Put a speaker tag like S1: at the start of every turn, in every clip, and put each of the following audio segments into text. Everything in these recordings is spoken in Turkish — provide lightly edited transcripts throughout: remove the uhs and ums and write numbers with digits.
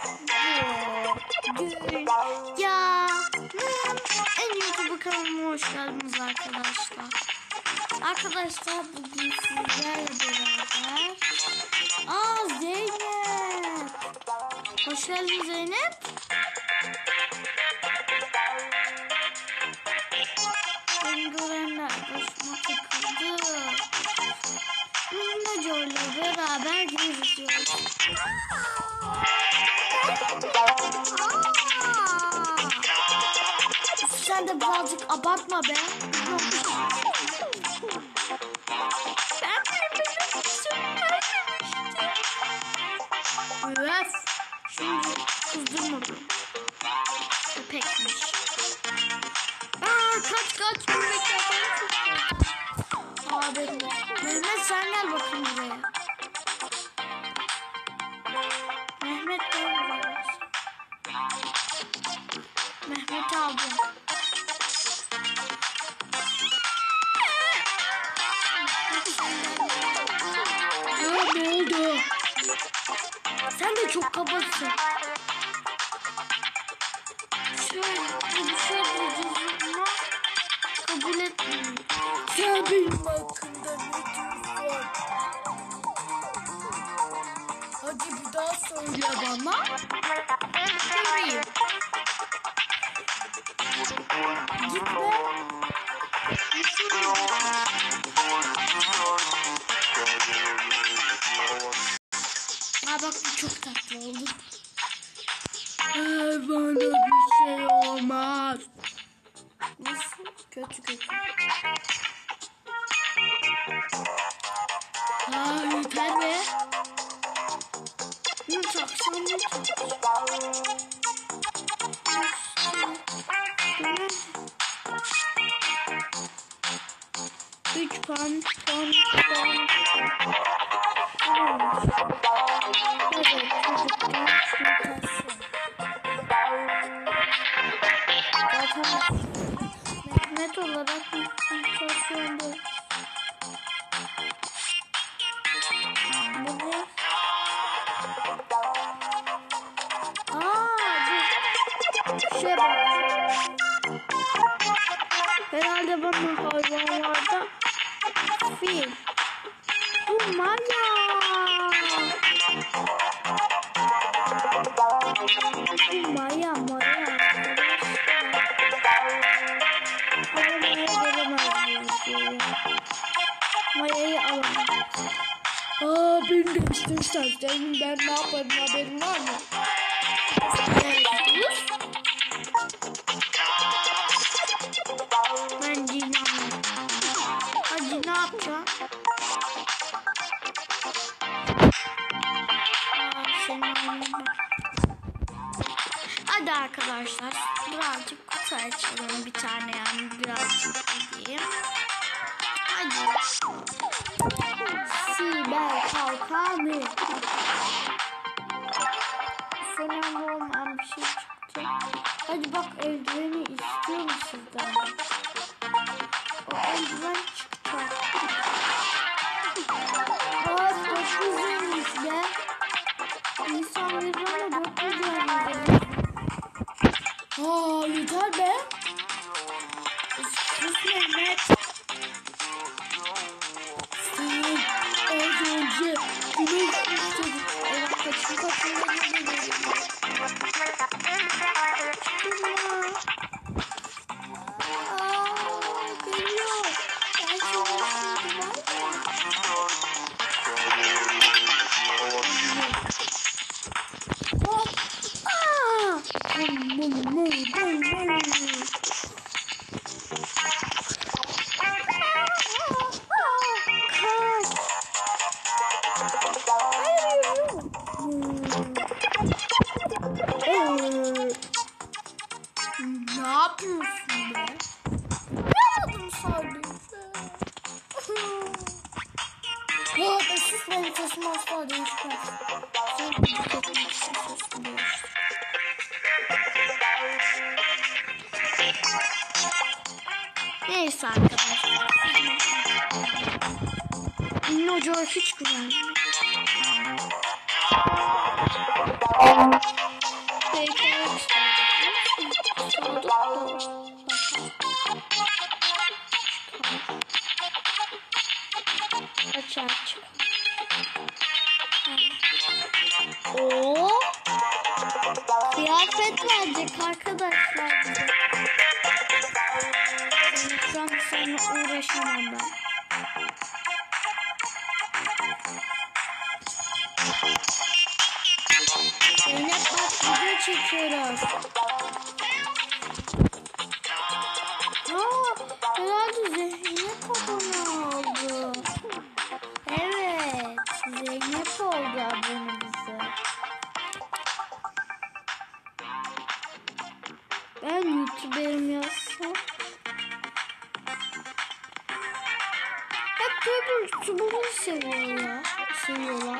S1: Ya en YouTube kanalıma hoş geldiniz arkadaşlar. Arkadaşlar bugün sizlerle beraber Zeynep. Hoş geldin Zeynep. Beni görenler başıma takıldı. Minnoco'yla beraber geziyoruz. Sen de birazcık abartma be. Ben evet. Şimdi kızdırmadım. Köpekmiş. Kaç köpek. Mehmet sen gel bakayım buraya. Mehmet gel buraya. Mehmet abi. Ne oldu? Sen de çok kabasın. Şöyle ama kabul etmiyorum. Sen benim hakkında ne diyorsun? Hadi bir daha söyle bana. Göreyim. Gitme. Bak bu çok tatlı oldu. Bana bir şey olmaz. Nasıl? Kötü. Yeter be. Ne taksam ne taksam. 3 puan. Mehmet olarak konsantrasyonda. Bu ne? Şey bak. Herhalde bana hayvanlarda fil. Bu Maya. Bu Maya. Maya'yı alalım. Beni demiştin sen ben ne yaparım haberin var mı? Ben dinamam. Hadi ne yapacağım? Hadi arkadaşlar birazcık kutu açalım bir tane yani birazcık diyeyim. Hadi. Siber kalkanı. Önemli olmayan bir şey çıktı. Hadi bak eldiveni istiyorum sizden. O eldiven çıktı. 900'müş be. İnsan verene 900 vermedi. Yeter be. Sus Mehmet. Sen az önce güneş istedin. Evet kaçın. Ne yapıyorsun be? Yapmadım sadece. Sus benim sesim asla değişmez. Sen sesim sesini değiştir. Neyse arkadaşlar. Minnoco'ya hiç güvenmiyorum. Kıyafet verecek arkadaşlar bize. Şu an seninle uğraşamam ben. Zeynep bak video çekiyoruz. Herhalde Zeynep abone oldu. Evet, Zeynep oldu abone bize. Ben YouTuber'im yazsam. Hep böyle YouTuber'ı seviyorlar.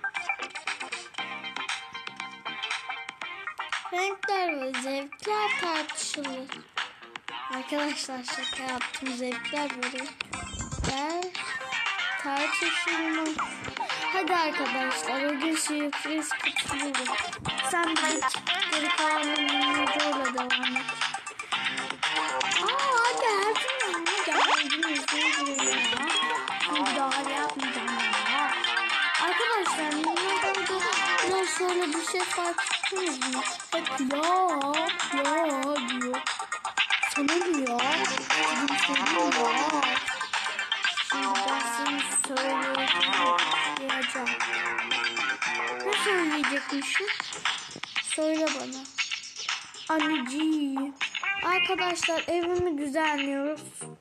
S1: Renkler ve zevkler tartışılır. Arkadaşlar şaka yaptım, zevkler ve renkler tartışılır. Hadi arkadaşlar, o gün sürpriz kutluyorum. Sen bir geri kalanın videoyla devam et. Hadi her gün geldiğini izleyebilirim ya. Müdahale yapmayacağım ya. Arkadaşlar videoda biraz sonra bir şey fark ettiniz mi? Hep ya diyor. Sana diyor. Şimdi ben seni söyleyeceğim. Ne söyleyecekmişim? Söyle bana. Anneciğim. Arkadaşlar evimi düzenliyoruz.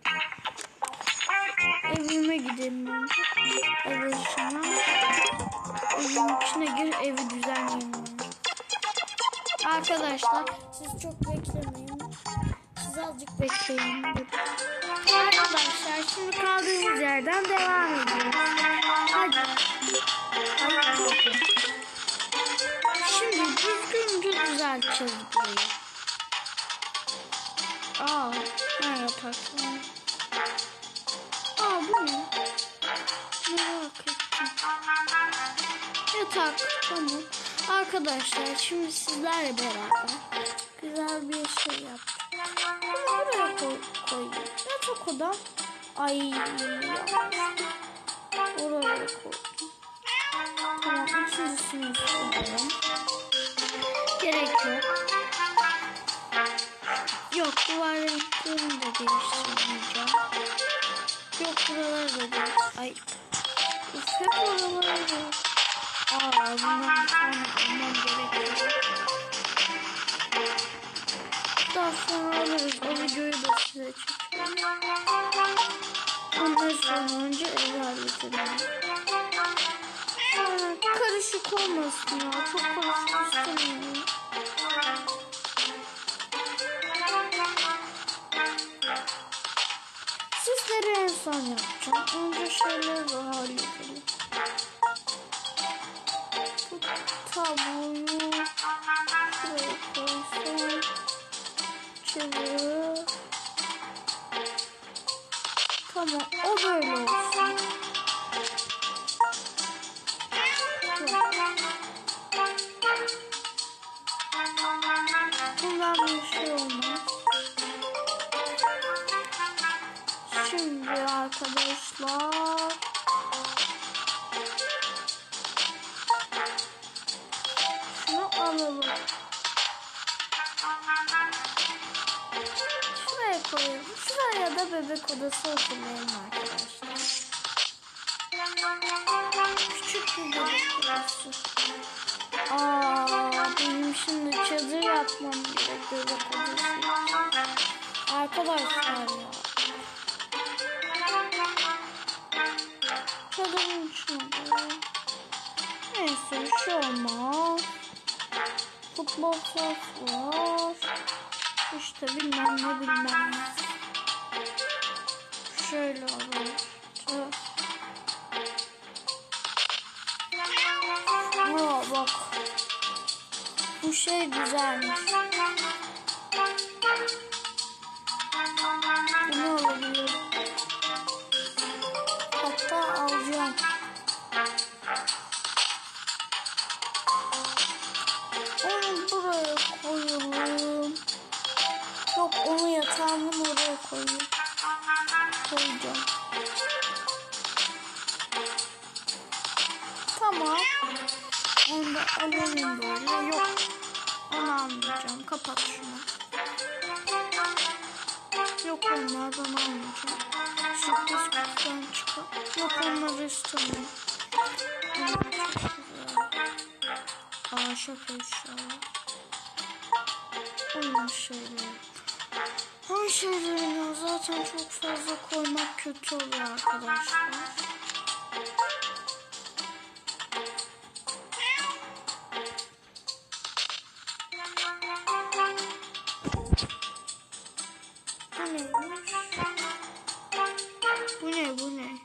S1: Evime gidelim önce. Ev eşine. Evin içine gir, evi düzenleyelim. Arkadaşlar siz çok beklemeyin. Siz azıcık bekleyin. Arkadaşlar şimdi kaldığımız yerden devam ediyoruz. Hadi. Şimdi düzgünce düzelteceğiz burayı. Nerede taktım? Bu ne? Merak ettim. Yatak, tamam. Arkadaşlar şimdi sizlerle beraber güzel bir şey yaptım. Bunu oraya koyayım. Yatak odam. Oraya koydum. Tamam, ikincisini istiyorum. Gerek yok. Yok, duvar renklerini de değiştirmeyeceğim. Yok, buraları da değiştirmeyeceğim. Hep oraları da. Bundan bir tane almam gerekiyor. Daha sonra alırız. O videoyu da size çekeceğim. Ondan sonra önce evi halledelim. Karışık olmasın ya. Çok karışık istemiyorum. Süsleri en son yapacağım. Önce şeyleri de halledelim. Bu tabloyu şuraya koysam. Çevir. Tamam, o böyle olsun. Bundan bir şey olmaz. Şimdi arkadaşlar şunu alalım. Şuraya koyalım. Şuraya da bebek odası hazırlayalım arkadaşlar. Küçük bir bebek odası. Benim şimdi çadır yapmam gerek bebek odası. Arkadaşlar ya. Çadırın içinde. Neyse, bir şey olmaz. Futbol sahası var. İşte bilmem ne. Şöyle alalım. Bak. Bu şey güzelmiş. Bunu alabilirim. Hatta alacağım. Onu buraya koyalım. Yok, onu yatağımın oraya koyacağım. Tamam. Onu da alalım böyle. Yok. Onu almayacağım. kapat şunu. Yok onlardan almayacağım. Sürpriz kutudan çıkar. Yok onları istemiyorum. Bunlar çok güzel. Şaka inşallah. Oyun şeyleri. Oyun şeyleri ya zaten çok fazla koymak kötü oluyor arkadaşlar. Bu neymiş? Bu ne?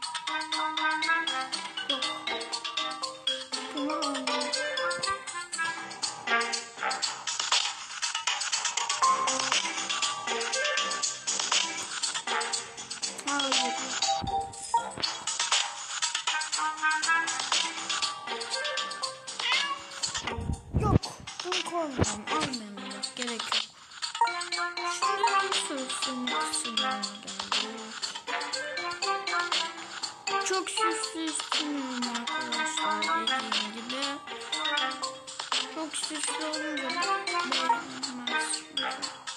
S1: Yok. Bunu almayayım. Hayır. Yok. Bunu koymayalım. Almayalım. Bak gerek yok. Şimdi nasıl üstüne çok süslü istemiyorum arkadaşlar dediğim gibi. Çok süslü olunca beğenmez çünkü.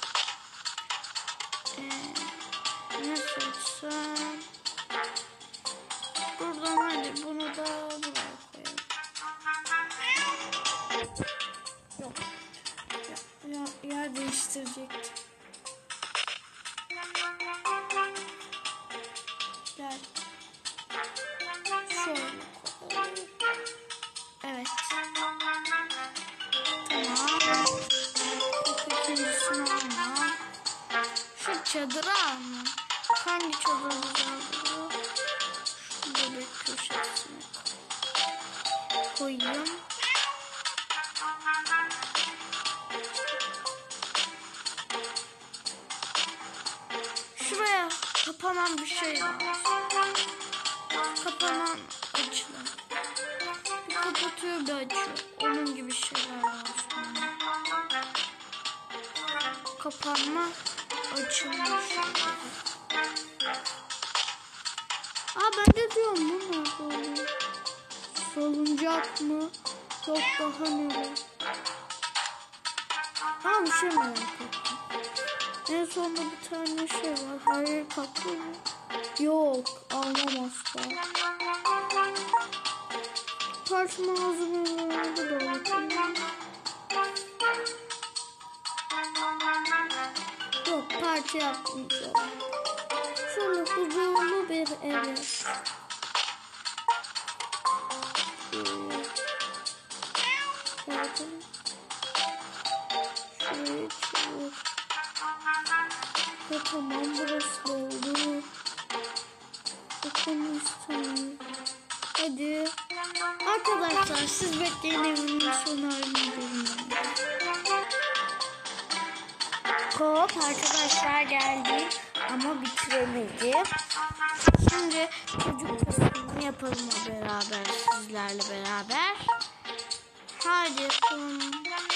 S1: Ne seçsem? Buradan hadi bunu da buraya koyalım. Yok. Yer değiştirecektim. Gel. Şöyle koyalım. Evet. Tamam. İkincisini alma. Şu çadırı alma. Hangi çadır güzel duruyor? Şu bebek köşesine koyayım. Şuraya kapanan bir şey var. Kapanan açılan. Bir kapatıyor bir açıyor. Onun gibi şeyler var. Kapanma açılma şeyleri. Ben de diyorum bu ne böyle? Salıncak mı? Yok daha ne? Bir şey merak ettim. En sonunda bir tane şey var. Her yer kaplı mı? Yok. Almam asla. Parça malzemeleri de dağıtayım. Yok parça yapmayacağım. Şöyle huzurlu bir ev. Bakın. Şurayı çevir. Tamam burası da oldu. Bakalım istemiyorum. Hadi. Arkadaşlar siz bekleyin evimin son halini görün. Hop arkadaşlar geldi ama bitiremedim. Şimdi çocuk kısmını yapalım beraber sizlerle beraber. Hadi yapalım.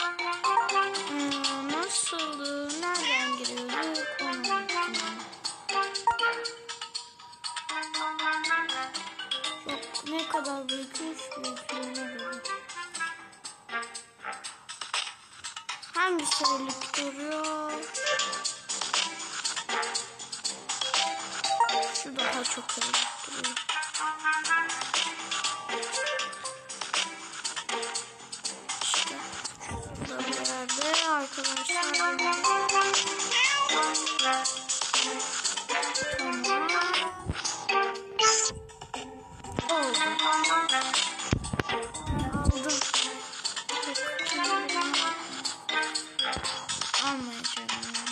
S1: Nasıldı? Nereden giriyorduk? Çok ne kadar büyükmüş büyüklüğüne göre. Hangisi birlik duruyor? Şu daha çok birlik duruyor. İşte şurada bir yerde arkadaşlar. Almayacağım yani.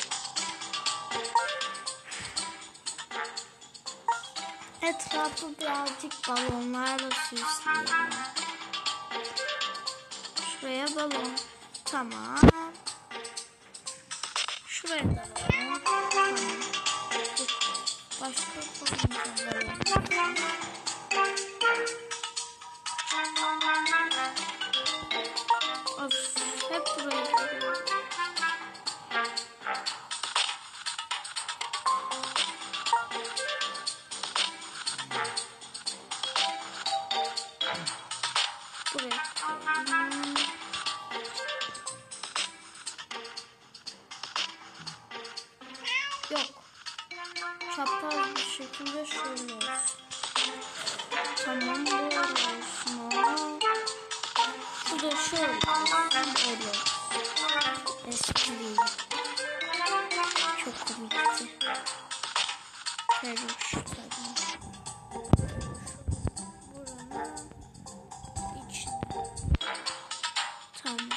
S1: Etrafı birazcık balonlarla süsleyelim. Şuraya balon. Tamam. Şuraya da balon. Tamam. Başka balon. Of, hep buraya geliyor. Buraya koyalım. peluş tabii. Buranın içine. Tamam.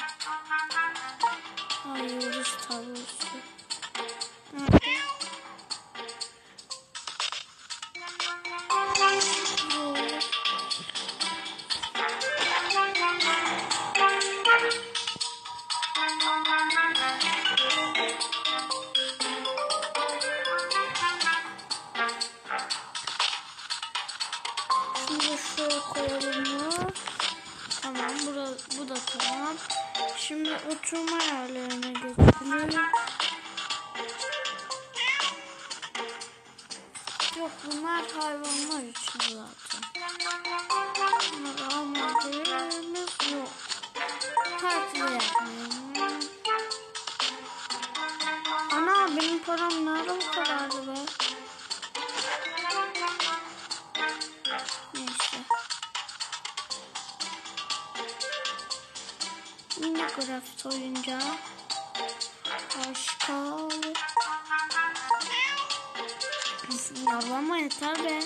S1: Ay yıldız tablosu. Nerede? Şunu şuraya koyalım mı? Tamam, bu da tamam. Şimdi oturma yerlerine geçelim. Yok, bunlar hayvanlar için zaten. Bunları almadığımız yok. Tatil yapmayalım. Ana, benim param nerede bu kadardı be? Neyse. Minecraft oyuncağı. Başka. Yavrama yeter be.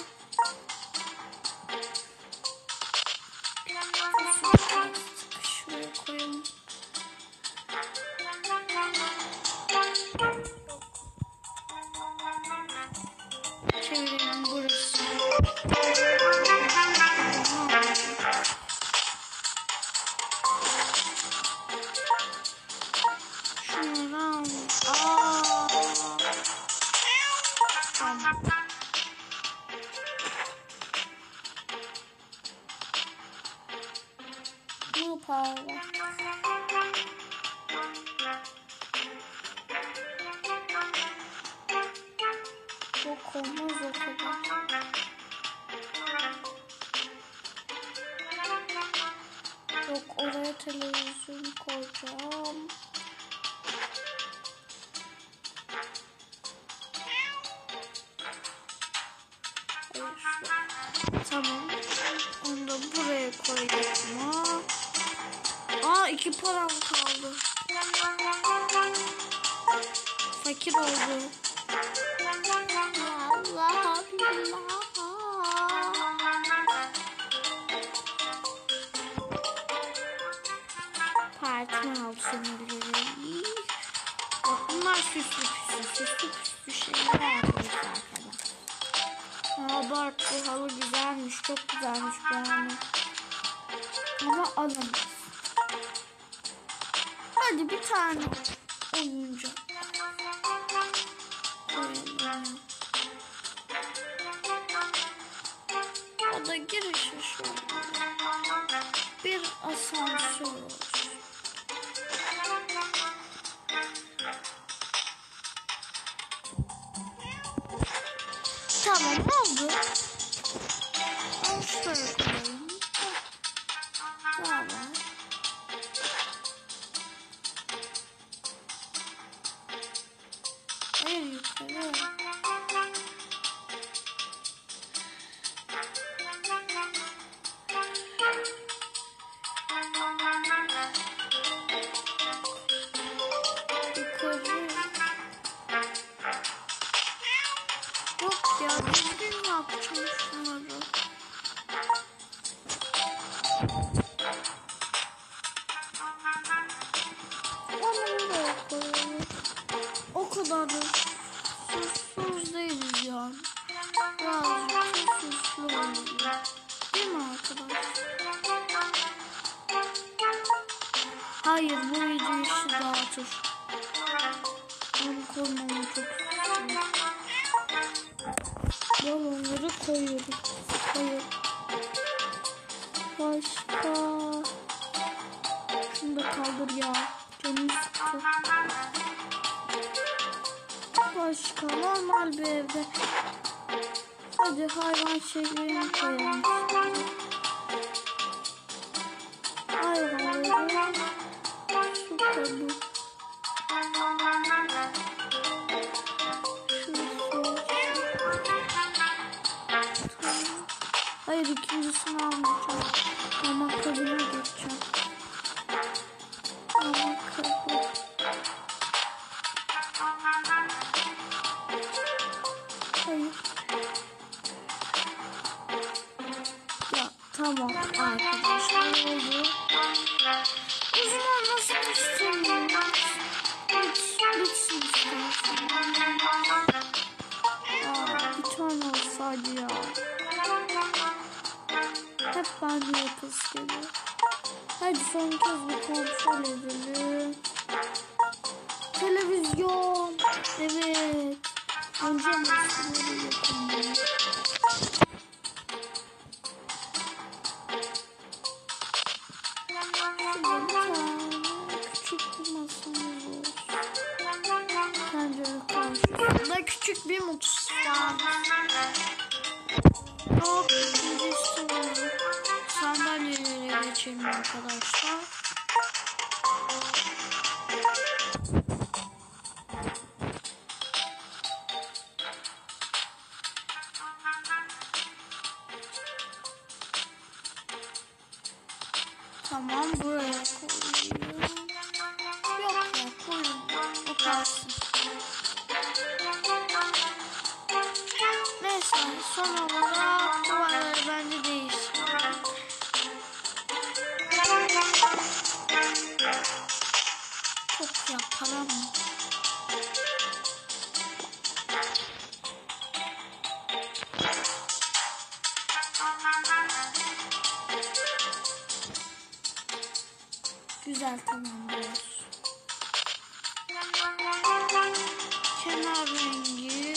S1: Şuraya koyalım. Çevirelim burası. Şunları al. Tamam. Bu para. Yok, olmaz o kadar. Yok, oraya televizyon koyacağım. Tamam. Onu da buraya koyacağım. Aa, 2 param kaldı. Fakir oldu. Allah billah. Partinin altınları. Bak, bunlar süslü şeyler yapıyoruz zaten. Abart, bu halı güzelmiş, çok güzelmiş yani. Ama alamayız. Hadi bir tane oyuncak koyalım. O da girişi şöyle. Bir asansör olsun. Tamam, oldu. Al şöyle koyalım. Tamam. Hayır, yukarı. Yok ya, düzgün ne yapacağım şunları? Onu da koyalım. O kadar da susuz değiliz yani. Birazcık susuzlu oluyor. Değil mi arkadaşlar? Hayır, bu video işi dağıtır. Onu koymamı çok istiyorum. Balonları koyuyoruz. Hayır. Başka. Şunu da kaldır ya. Canım sıktı. Başka normal bir evde. Hadi hayvan şeylerini koyalım. Hayır. Su kabı. Hayır, ikincisini almayacağım. Mama kabına geçeceğim. Mama kabı. Hayır. Tamam arkadaşlar oldu. O zaman nasıl istemiyoruz? Bitsin istersen. Bir tane olsaydı ya. Hep bende yapısı geliyor. Hadi son kez bir kontrol edelim. Televizyon. Evet. Önce nasıl yapalım? Küçük bir mutfak. Yok, ikincisi oldu. Sandalyelere geçelim arkadaşlar. Tamam, buraya koyuyorum. Yok ya, koyun. O kalsın. Neyse, son olarak duvarları bence değiştirelim. Çok ya, para mı? Güzel, tamamdır. Kenar rengi.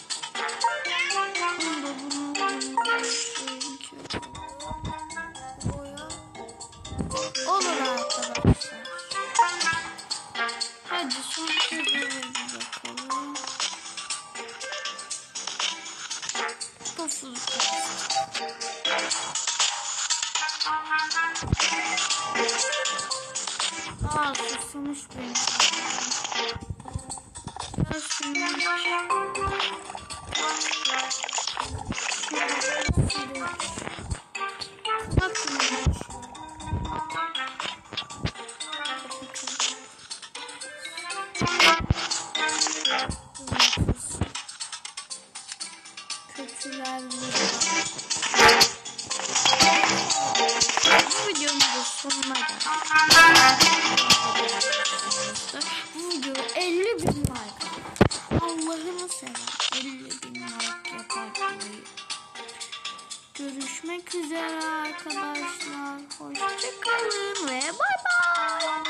S1: Olur arkadaşlar. Hadi son çizgiye bakalım. Pofuduk. Susamış benim. Bu videonun da sonuna geldik. Bu video 50.000 like. Allah'ını sever. 50.000 like yapar. Görüşmek üzere arkadaşlar. Hoşçakalın ve bay bay.